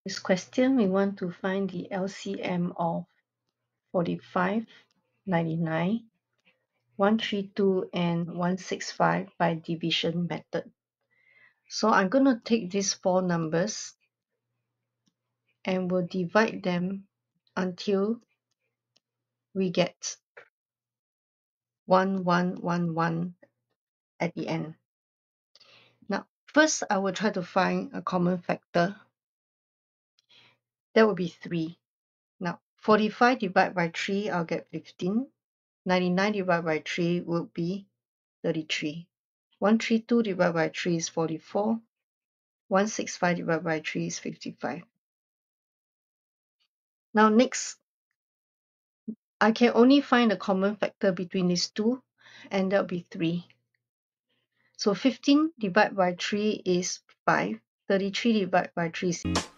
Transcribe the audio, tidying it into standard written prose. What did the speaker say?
This question, we want to find the LCM of 45, 99, 132, and 165 by division method. So I'm going to take these four numbers and we'll divide them until we get 1111 at the end. Now, first I will try to find a common factor. That will be 3. Now, 45 divided by 3, I'll get 15. 99 divided by 3 will be 33. 132 divided by 3 is 44. 165 divided by 3 is 55. Now next, I can only find a common factor between these two, and that will be 3. So 15 divided by 3 is 5. 33 divided by 3 is